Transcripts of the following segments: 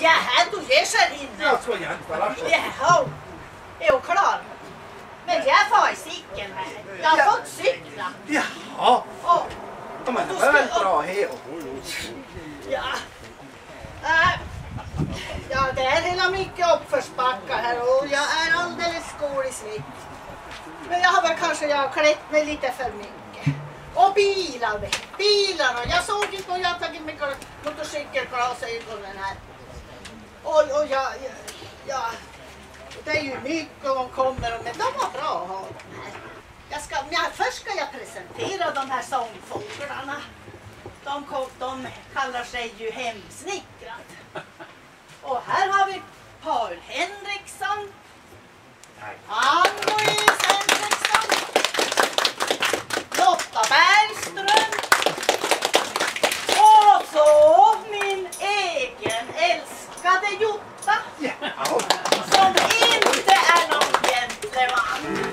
Jaha, du ger sig in. Jag tror jag inte var så. Jaha, är du klar? Men jag får i cykeln här. Jag har fått cykla. Jaha. Och Men det var väl bra här. ja. Ja, det är hela mycket uppförsbackar här och jag är alldeles skor i slick. Men jag har väl kanske klätt mig lite för mycket. Och bilar. Jag såg inte och jag har tagit mig motorcykelglasögonen här. Och ja, det är ju mycket de kommer men de var bra att ha de här. Först ska jag presentera de här sångfåglarna. De kallar sig ju Hemsnickrat. Och här har vi Paul Henriksson, Ann-Louise Henriksson, Lotta Bergström och så min egen älskade Jutta som inte är någon gentleman.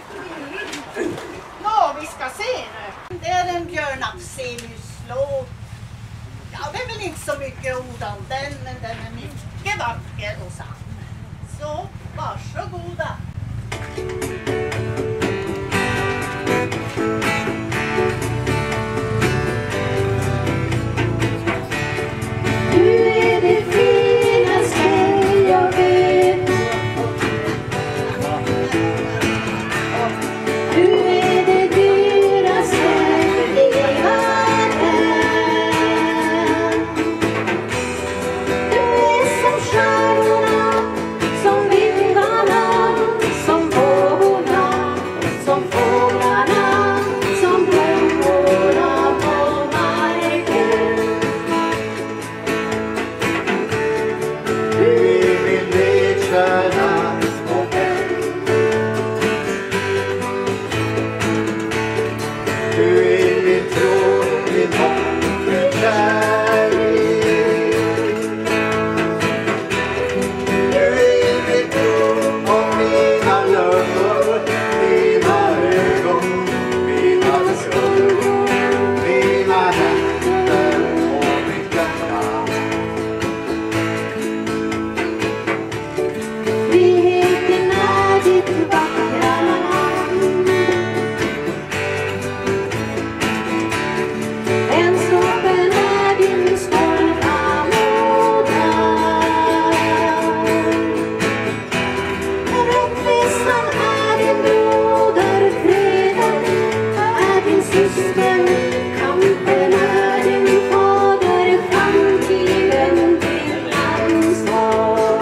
Nå, vi ska se nu. Det är en Björn Afzelius-låt. Ja, det är väl inte så mycket ord om den, men den är mycket vacker och sann. Så, varsågoda. Du är det finaste jag vet. Du är det dyraste i världen. Du är som stjärnorna, som vindarna, som vågorna, som fåglarna, som blommorna på marken. Du är min ledstjärna och vän. Du är min tro, min hopp, min kärlek. Du är min tro och mina löften, mina ögon, mina skuldror, mina händer och mitt hjärta. Friheten är ditt vackra namn. Vänskapen är din stolta moder. Rättvisan är din broder, freden är din syster, kampen är din fader, framtiden din ansvar.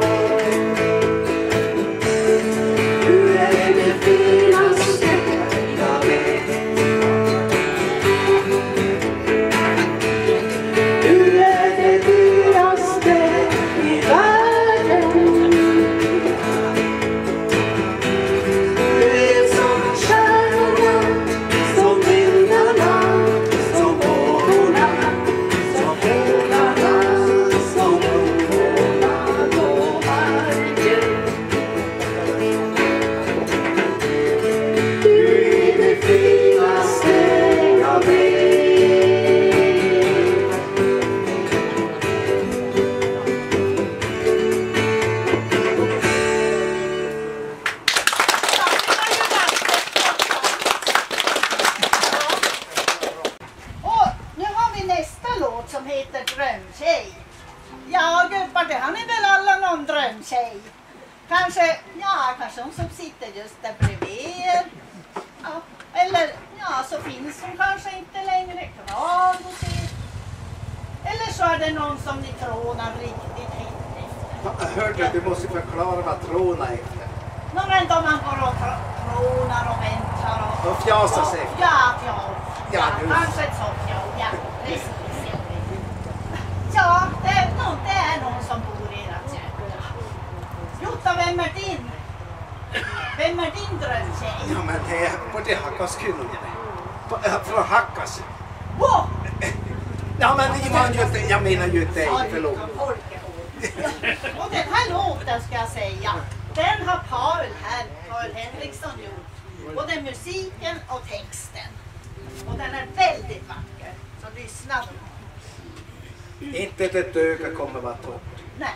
Du är det finaste jag vet. Du är det dyraste i världen. Du är som stjärnorna, som vindarna, som vågorna, som fåglarna, som blommorna på marken. Du är det finaste jag vet. Och nu har vi nästa låt som heter Drömtjej. Ja, gubbar, det har ni väl alla någon drömtjej? Kanske hon som sitter just där bredvid er. Ja, eller så finns hon kanske inte längre kvar hos er. Eller så är det någon som ni trånar riktigt hit efter. Hörde du måste förklara vad tråna är. Nå, men då man går och trånar och väntar och... Och fjasar sig. Ja, Ja, du- kanske ett sånt ja, precis. Ja, det är någon som bor i ert hjärta. Jutta, vem är din? Vem är din drömtjej? Ja, men det är både Hackas kvinnor. Från Hackas. Wow! Ja, men jag menar ju dig, förlåt. Och den här låten ska jag säga, den har Paul Henriksson gjort. Både musiken och texten. Och den är väldigt vacker. Så lyssna. Inte ett öga kommer vara torrt. Nej.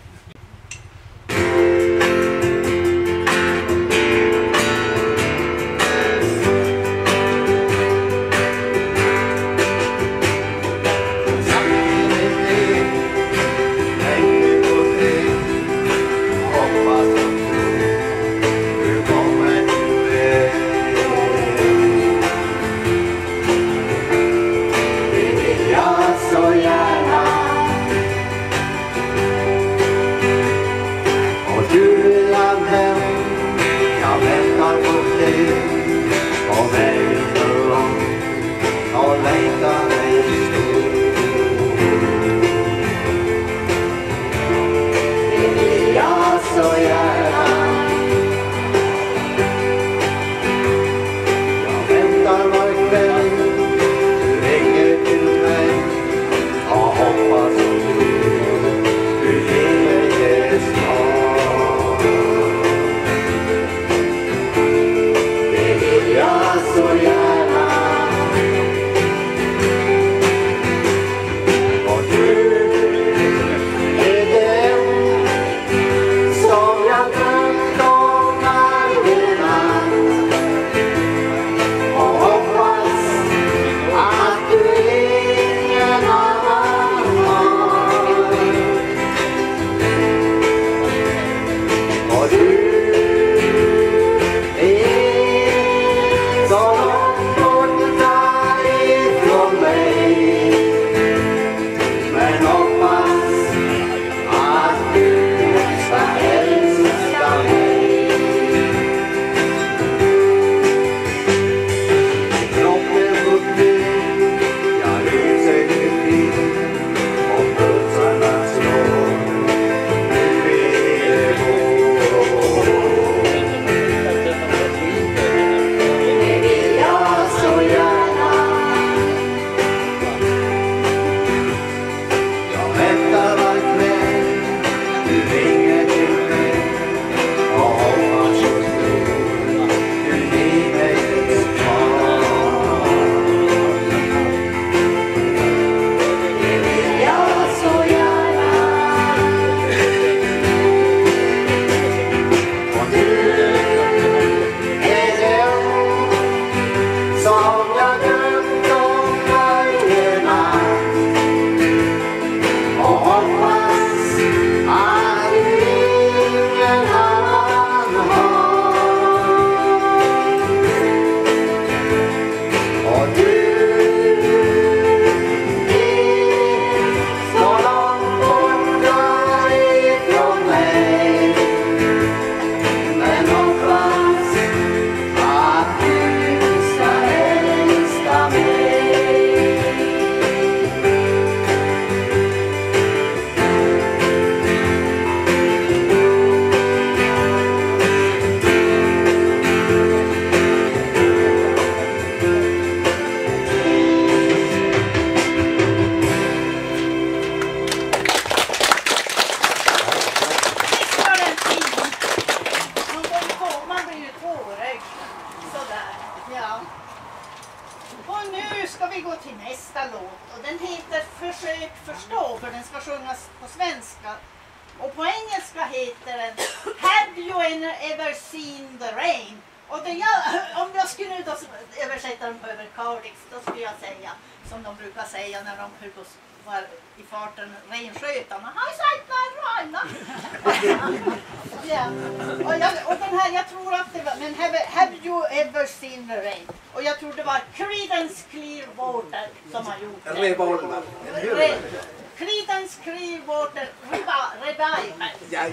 Creedence Clearwater Revival. Ja,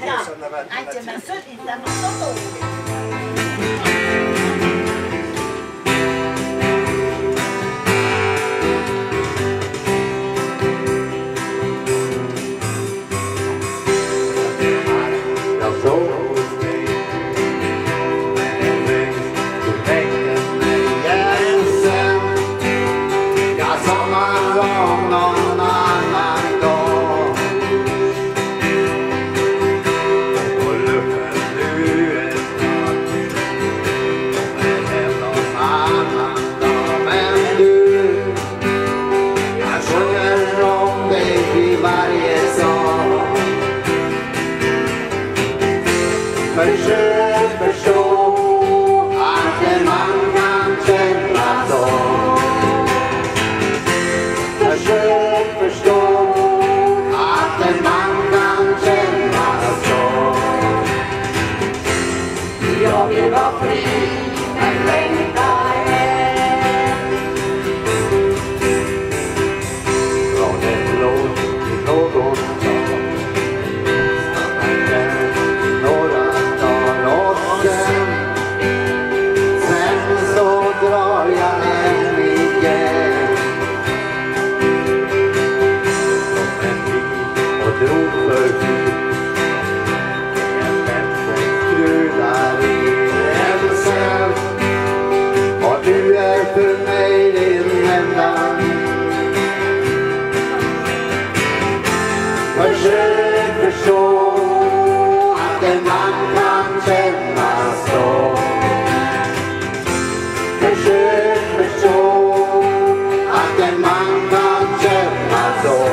men så inte man så Försök förstå att en man kan känna så. Försök förstå att en man kan känna så.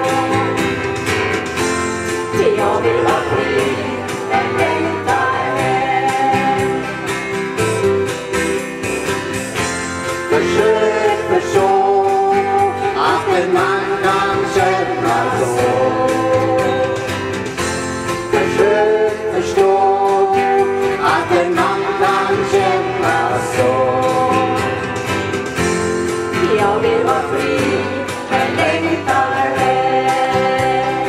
Jag vill vara fri, men längtar hem. Försök förstå att en man kan känna så. Försök förstå att en man kan känna så. Jag vill vara fri, men längtar hem.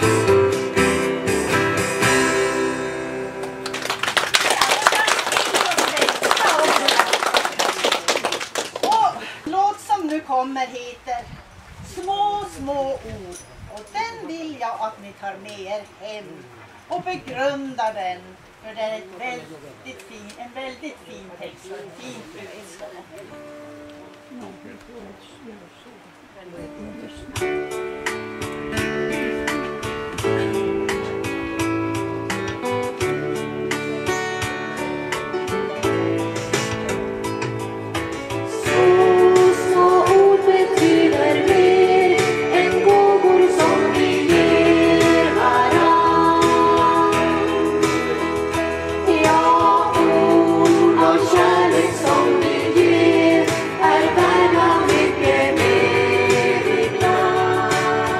Och låt som nu kommer heter Små, små ord. Och den vill jag att ni tar med er hem och begrundar den. För det är en väldigt fin text och en fin budskap. Små ord betyder mer än gåvor som vi ger varann. Ja, ord av kärlek som vi ger är värda mycket mer ibland.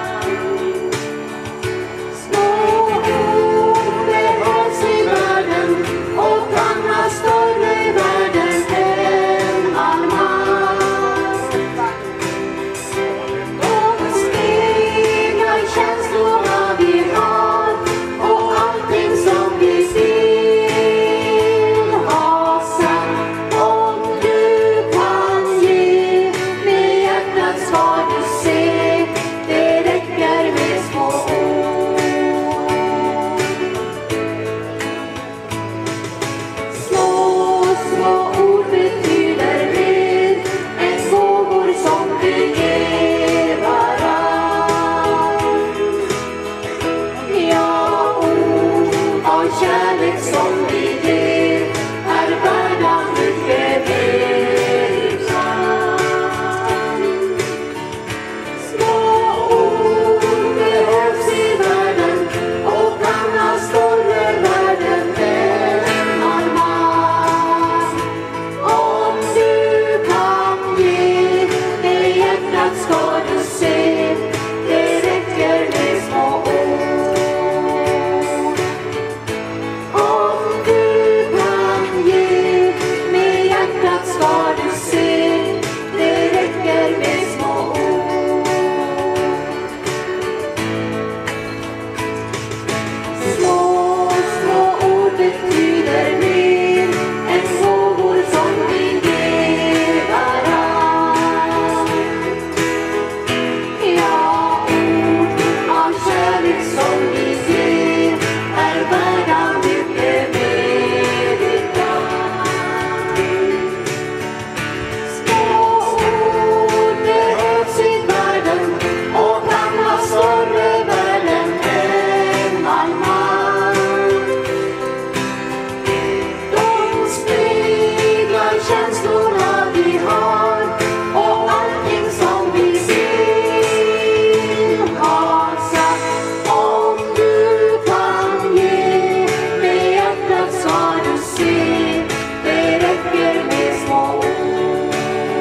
Små ord behövs i världen och kan ha större värden än all makt. De speglar känslorna vi har och allting som vi vill ha sagt. Om du kan ge med hjärtat ska du se, det räcker med små ord. Små ord betyder mer än gåvor som vi ger varann. Ja, ord av kärlek som vi ger är värda mycket mer ibland. Små ord behövs i världen och kan ha större värden än all makt. Om du kan ge med hjärtat ska du se, det räcker med små ord. Om du kan ge med hjärtat ska du se, det räcker med små ord. Små ord betyder mer än gåvor som vi ger varann. Ja, ord av kärlek som vi ger är värda mycket mer ibland. Små ord behövs i världen och kan ha större värden än all makt. De speglar känslorna vi har och allting som vi vill ha sagt. Om du kan ge med hjärtat ska du se, det räcker med små ord.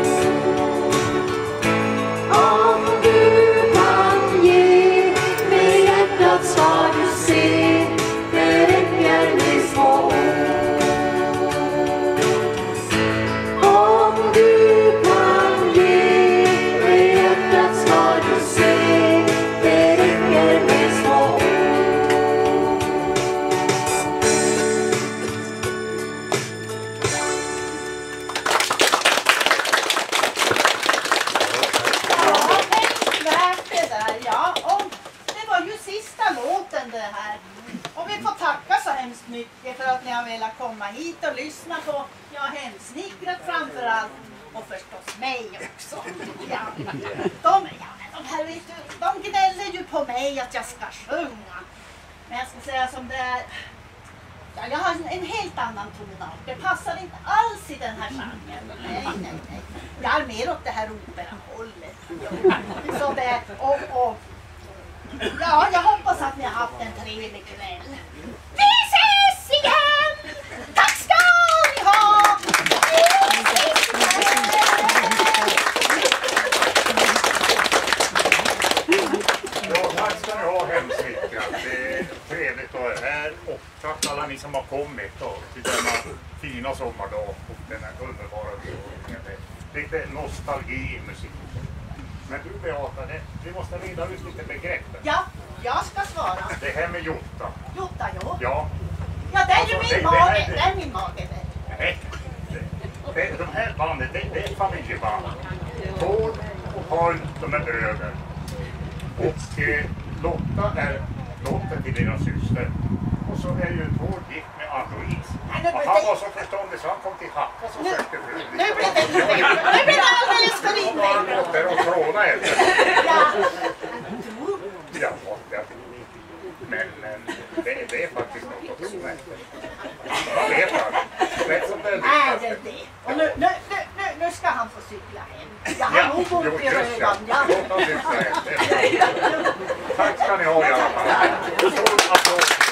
Om du kan ge med hjärtat ska du se, det räcker med små ord. Om du kan ge med hjärtat ska du se, det räcker med små ord. Ja, tänkvärt det där. Ja, och det var ju sista låten det här. Och vi får tacka så hemskt mycket för att ni har velat komma hit och lyssna på Hemsnickrat framför allt. Och förstås mig också. Ja, de Här vet du, de gnäller ju på mig att jag ska sjunga. Men jag ska säga som det är. Ja, jag har en helt annan tonart. Det passar inte alls i den här genren. Nej. Jag är mer åt det här operahållet. Så det, ja, jag hoppas att ni har haft en trevlig kväll. Vi ses igen! Tack ska ni ha! Ja, tack ska ni ha hemskt mycket. Det är trevligt att vara här och tack alla ni som har kommit till denna fina sommardag och den här underbara biologen. Lite nostalgi i musik. Men du Beata, vi måste reda ut lite begreppen. Ja, jag ska svara. Det här med Jota. Jota, ja. Ja. Ja, det är ju Alltså, min det mage. här- Det är min mage. Nej. De här bandet, det är ett familjeband. Tord och Paul, de är bröder. Och Lotta är dotter till dina syster. Och så är ju Tord gift med Ann-Louise. Och han var så förståndig så han kom till Hacka som sökte fru. Nu blir det alldeles för Och han invecklat. gått där och trånat efter. Ja. Ja, men det är faktiskt något som är. Man vet aldrig. Rätt som det är. Nej, det är det. Och nu ska han få cykla hem. Jag har nog ont i röven. Ja. Låt oss cykla hem. Tack ska ni ha i alla fall. Stor applåd.